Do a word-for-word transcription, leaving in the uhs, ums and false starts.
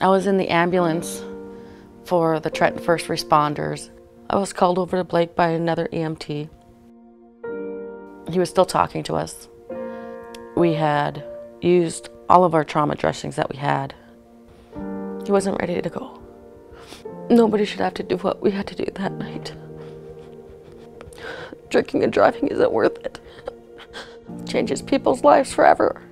I was in the ambulance for the Trenton first responders. I was called over to Blake by another E M T. He was still talking to us. We had used all of our trauma dressings that we had. He wasn't ready to go. Nobody should have to do what we had to do that night. Drinking and driving isn't worth it. Changes people's lives forever.